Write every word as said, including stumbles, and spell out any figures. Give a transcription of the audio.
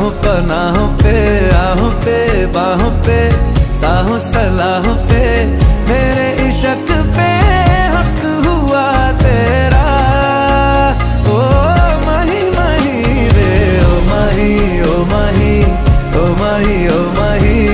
राहों पनाहों पे, आहों पे बाहों पे, साहों सलाहों पे, मेरे इश्क पे हक हुआ तेरा। ओ माही माही रे, ओ माही ओ माही, ओ माही ओ माही।